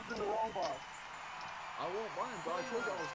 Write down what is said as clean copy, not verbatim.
in the wrong box. I won't mind, bro. I told you I was